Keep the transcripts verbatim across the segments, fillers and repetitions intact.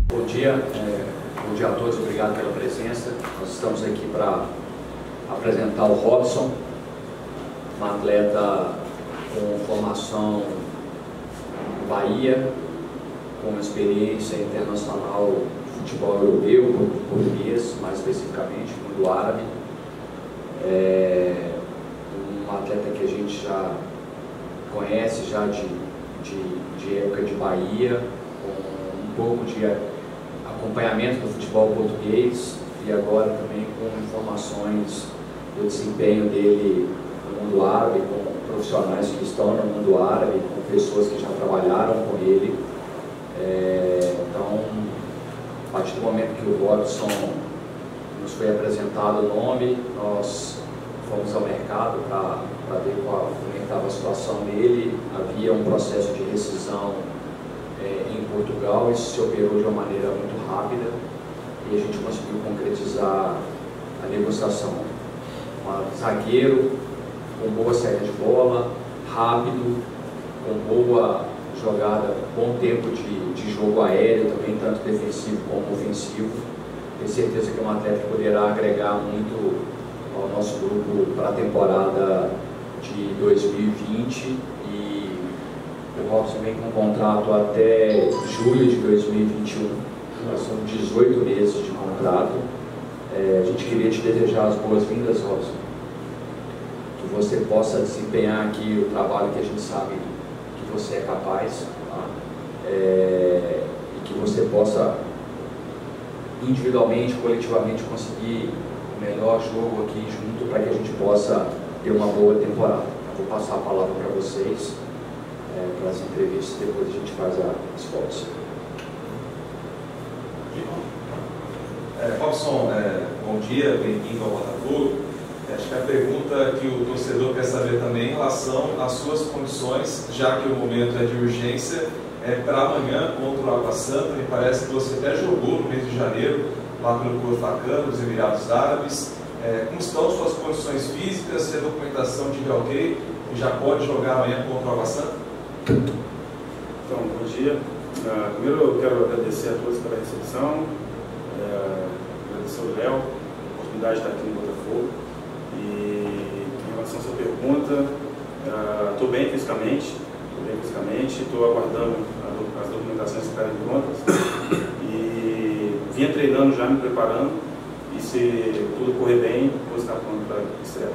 Bom dia, é, bom dia a todos, obrigado pela presença. Nós estamos aqui para apresentar o Robson, um atleta com formação em Bahia, com experiência internacional de futebol europeu, português, mais especificamente, mundo árabe. É um atleta que a gente já conhece já de, de, de época de Bahia, com um pouco de acompanhamento do futebol português e agora também com informações do desempenho dele no mundo árabe, com profissionais que estão no mundo árabe, com pessoas que já trabalharam com ele. É, então, a partir do momento que o Robson nos foi apresentado o nome, nós fomos ao mercado para ver qual, como é estava a situação dele. Havia um processo de rescisão é, em Portugal, isso se operou de uma maneira muito rápida e a gente conseguiu concretizar a negociação. Um zagueiro com boa saída de bola, rápido, com boa jogada, bom tempo de, de jogo aéreo, também tanto defensivo como ofensivo. Tenho certeza que é um atleta que poderá agregar muito ao nosso grupo para a temporada de dois mil e vinte, e o Robson vem com um contrato até julho de dois mil e vinte e um, são dezoito meses de contrato. É, a gente queria te desejar as boas-vindas, Robson, que você possa desempenhar aqui o trabalho que a gente sabe que você é capaz, tá? É, e que você possa individualmente, coletivamente conseguir o melhor jogo aqui junto para que a gente possa ter uma boa temporada. Eu vou passar a palavra para vocês, é, para as entrevistas, depois a gente faz a resposta. É, Robson, é, bom dia, bem-vindo ao Botafogo. Acho que a pergunta que o torcedor quer saber também em relação às suas condições, já que o momento é de urgência, é para amanhã contra o Água Santa. Me parece que você até jogou no mês de janeiro, lá pelo Corfacano, nos Emirados Árabes. É, como estão suas condições físicas, se a documentação estiver ok, e já pode jogar amanhã contra o Água Santa? Então, bom dia. Uh, primeiro eu quero agradecer a todos pela recepção, uh, agradecer ao Léo, a oportunidade de estar aqui no Botafogo. E em relação à sua pergunta, estou uh, bem fisicamente, estou bem fisicamente, estou aguardando a, as documentações ficarem prontas e vinha treinando já, me preparando, e se tudo correr bem, vou estar pronto para a estreia.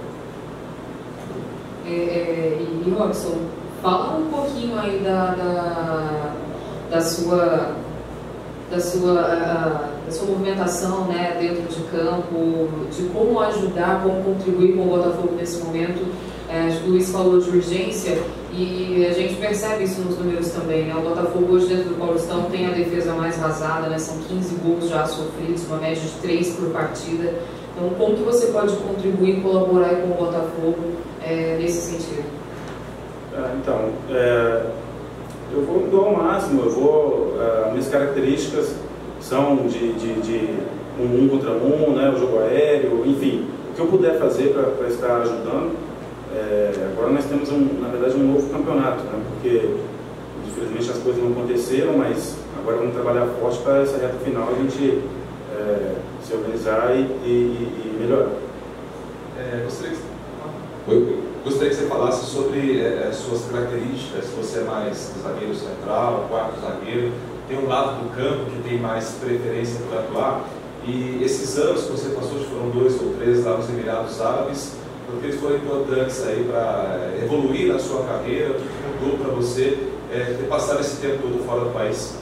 É, é, e Robson, fala um pouquinho aí da, da, da sua da sua, uh, da sua movimentação, né, dentro de campo, de como ajudar, como contribuir com o Botafogo nesse momento. É, o Luiz falou de urgência e a gente percebe isso nos números também, né? O Botafogo hoje dentro do Paulistão tem a defesa mais vazada, né? São quinze gols já sofridos, uma média de três por partida. Então, como que você pode contribuir e colaborar com o Botafogo é, nesse sentido? Ah, então, é... eu vou me dar ao máximo, eu vou, uh, minhas características são de, de, de um, um contra um, né, o jogo aéreo, enfim, o que eu puder fazer para estar ajudando. É, agora nós temos, um, na verdade, um novo campeonato, né, porque infelizmente as coisas não aconteceram, mas agora vamos trabalhar forte para essa reta final a gente é, se organizar e, e, e melhorar. É, gostaria que... Eu gostaria que você falasse sobre é, suas características, se você é mais zagueiro central, quarto zagueiro, tem um lado do campo que tem mais preferência por atuar, e esses anos que você passou, que foram dois ou três lá nos Emirados Árabes, porque eles foram importantes aí para evoluir na sua carreira, o que mudou para você é, ter passado esse tempo todo fora do país?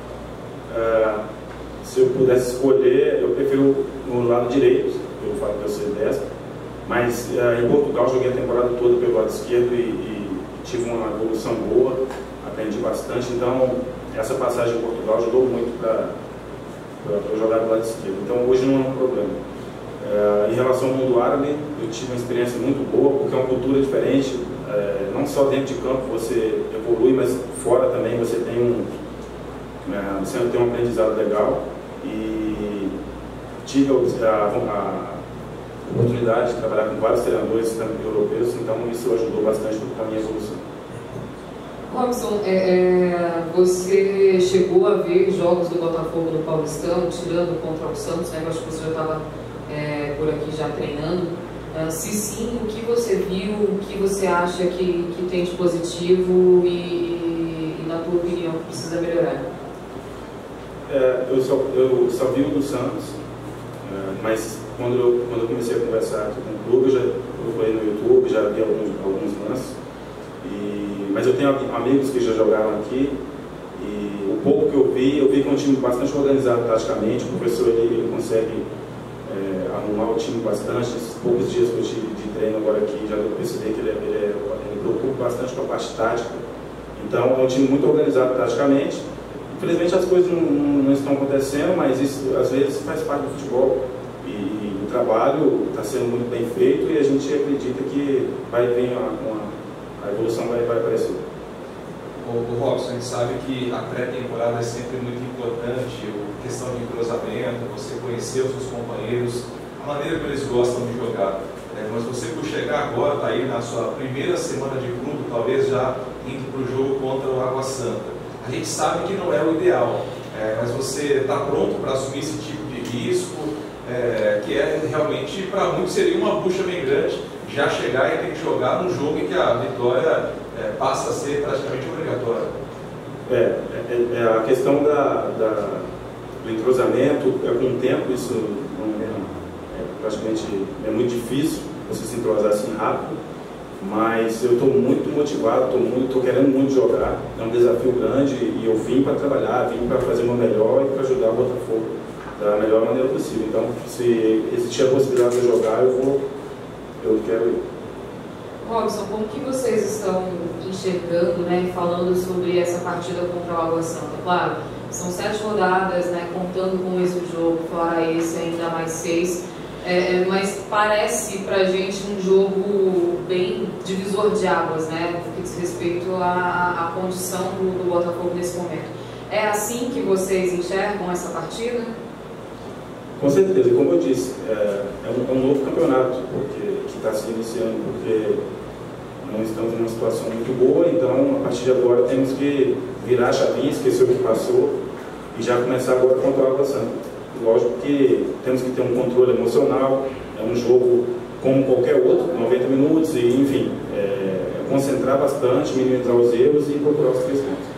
Uh, se eu pudesse escolher, eu prefiro no lado direito, pelo fato de eu ser destro. Mas uh, em Portugal joguei a temporada toda pelo lado esquerdo e, e tive uma evolução boa, aprendi bastante, então essa passagem em Portugal ajudou muito para eu jogar do lado esquerdo, então hoje não é um problema. Uh, em relação ao mundo árabe, eu tive uma experiência muito boa, porque é uma cultura diferente, uh, não só dentro de campo você evolui, mas fora também você tem um, uh, você tem um aprendizado legal, e tive a, a oportunidade de trabalhar com vários treinadores europeus, então isso ajudou bastante para a minha evolução. Robson, é, é, você chegou a ver jogos do Botafogo no Paulistão, tirando contra o Santos, né? Eu acho que você já estava é, por aqui já treinando. Uh, se sim, o que você viu, o que você acha que, que tem de positivo e, e, na tua opinião, que precisa melhorar? É, eu, só, eu só vi o do Santos, é, mas quando eu, quando eu comecei a conversar aqui com o clube, eu já procurei no YouTube, já vi alguns, alguns lances. E, mas eu tenho amigos que já jogaram aqui e o pouco que eu vi, eu vi que é um time bastante organizado taticamente. O professor ele, ele consegue é, arrumar o time bastante. Esses poucos dias que eu tive de treino agora aqui, já eu percebi que ele, ele, ele preocupa bastante com a parte tática. Então é um time muito organizado taticamente. Infelizmente as coisas não, não, não estão acontecendo, mas isso às vezes faz parte do futebol. E, e o trabalho está sendo muito bem feito e a gente acredita que vai vir uma, uma a evolução vai, vai aparecer. O, o Robson, a gente sabe que a pré-temporada é sempre muito importante, a questão de entrosamento, você conhecer os seus companheiros, a maneira que eles gostam de jogar. É, mas você, por chegar agora, está aí na sua primeira semana de clube, talvez já indo para o jogo contra o Água Santa. A gente sabe que não é o ideal, é, mas você está pronto para assumir esse tipo de risco, é, que é realmente, para muitos, seria uma bucha bem grande, já chegar e ter que jogar num jogo em que a vitória é, passa a ser praticamente obrigatória. É, é, é a questão da, da, do entrosamento, é, com o tempo isso não é, é, praticamente é muito difícil você se entrosar assim rápido, mas eu estou muito motivado, estou muito, tô querendo muito jogar, é um desafio grande e eu vim para trabalhar, vim para fazer o meu melhor e para ajudar o Botafogo da melhor maneira possível. Então, se existir a possibilidade de eu jogar, eu vou Eu quero ir. Robson, como que vocês estão enxergando, né, falando sobre essa partida contra o Água Santa? Claro, são sete rodadas, né, contando com esse jogo, fora esse ainda mais seis, é, mas parece pra gente um jogo bem divisor de águas, né, no que diz respeito à, à condição do, do Botafogo nesse momento. É assim que vocês enxergam essa partida? Com certeza, como eu disse, é, é, um, é um novo campeonato porque, que está se iniciando, porque não estamos numa situação muito boa, então a partir de agora temos que virar a chavinha, esquecer o que passou e já começar agora contra o Água Santa. Lógico que temos que ter um controle emocional, é um jogo como qualquer outro, noventa minutos, e enfim, é, é concentrar bastante, minimizar os erros e procurar os três pontos.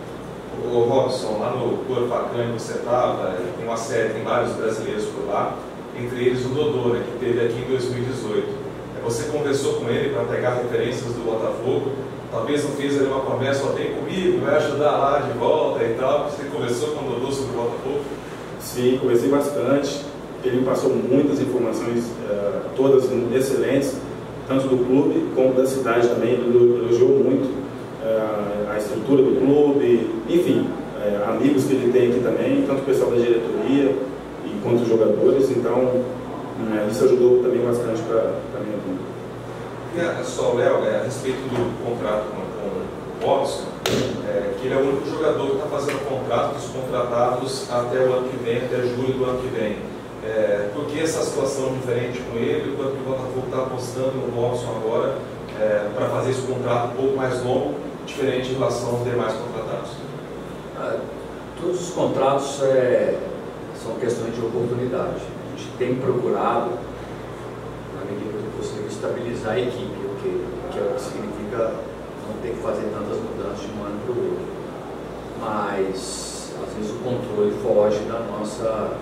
Ô Robson, lá no Corpacani você estava, tem uma série, tem vários brasileiros por lá, entre eles o Dodô, né, que teve aqui em dois mil e dezoito. Você conversou com ele para pegar referências do Botafogo, talvez não fez ali uma promessa, ó, vem comigo, vai ajudar lá de volta e tal. Você conversou com o Dodô sobre o Botafogo? Sim, conversei bastante. Ele me passou muitas informações, uh, todas excelentes, tanto do clube como da cidade também. Ele elogiou muito uh, a estrutura do clube, enfim, uh, amigos que ele tem aqui também, tanto o pessoal da diretoria e quanto os jogadores. Então, uh, isso ajudou também bastante para a minha vida. E a, só, Léo, é, a respeito do contrato com, com o Robson, é, que ele é o único jogador que está fazendo contrato dos contratados até o ano que vem, até julho do ano que vem. É, por que essa situação diferente com ele, enquanto que o Botafogo está apostando no Robson agora é, para fazer esse contrato um pouco mais longo, diferente em relação aos demais contratados? Ah, todos os contratos é, são questões de oportunidade. A gente tem procurado, na medida do possível, estabilizar a equipe, o que, que é o que significa não ter que fazer tantas mudanças de um ano para o outro. Mas, às vezes, o controle foge da nossa...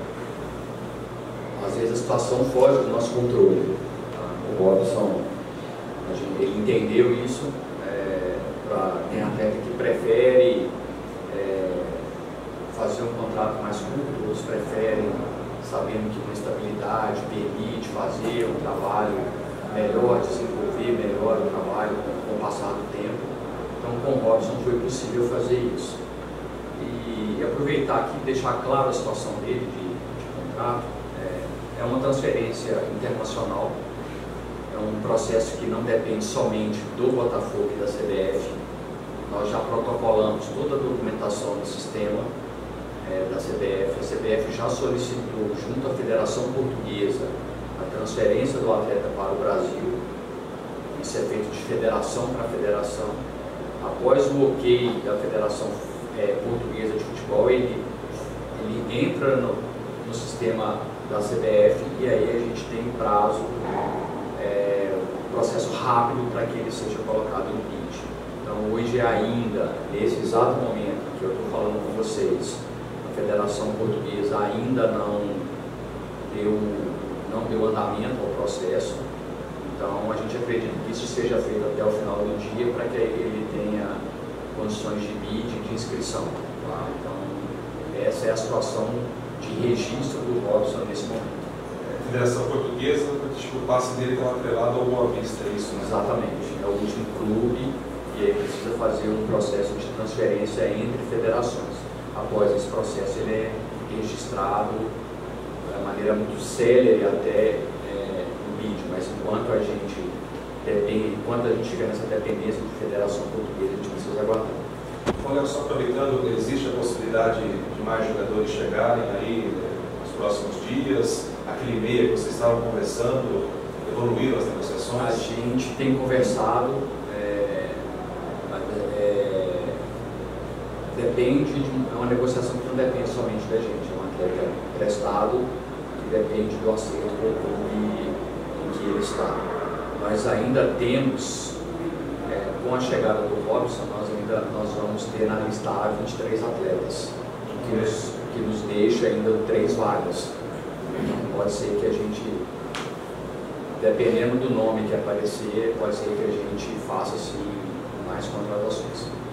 Às vezes, a situação foge do nosso controle. Tá? O Robson, a gente, ele entendeu isso. É, pra, tem atleta que prefere é, fazer um contrato mais curto, outros preferem, sabendo que com estabilidade permite fazer um trabalho melhor, desenvolver melhor o trabalho com o passar do tempo. Então, com o Robson foi possível fazer isso. E, e aproveitar aqui e deixar claro a situação dele de, de contrato. É, é uma transferência internacional, é um processo que não depende somente do Botafogo e da C B F. Nós já protocolamos toda a documentação do sistema é, da C B F. A C B F já solicitou, junto à Federação Portuguesa, a transferência do atleta para o Brasil. Isso é feito de federação para federação. após o ok da Federação é, Portuguesa de Futebol, ele, ele entra no, no sistema da C B F e aí a gente tem prazo, é, processo rápido para que ele seja colocado no B I D. Então hoje ainda, nesse exato momento que eu estou falando com vocês, a Federação Portuguesa ainda não deu, não deu andamento ao processo. Então a gente acredita que isso seja feito até o final do dia para que ele tenha condições de B I D, de inscrição. Tá? Então essa é a situação de registro do Robson nesse momento. A Federação Portuguesa, tipo, o passe dele estava atrelado ao Boa Vista, é isso? Né? Exatamente, é o último clube e aí precisa fazer um processo de transferência entre federações. Após esse processo ele é registrado de maneira muito célere até é, no B I D, mas enquanto a gente depende, enquanto a gente estiver nessa dependência de Federação Portuguesa, a gente precisa aguardar. Olha, só aproveitando, existe a possibilidade de mais jogadores chegarem aí nos próximos dias? Aquele e-mail que vocês estavam conversando, evoluíram as negociações? A gente tem conversado, é, é, depende de é uma negociação que não depende somente da gente, é um atleta emprestado que depende do acerto com o clube em que ele está. Nós ainda temos, é, com a chegada do Robson, nós ainda nós vamos ter na lista A vinte e três atletas, que nos, que nos deixa ainda três vagas. Então pode ser que a gente, dependendo do nome que aparecer, pode ser que a gente faça assim mais contratações.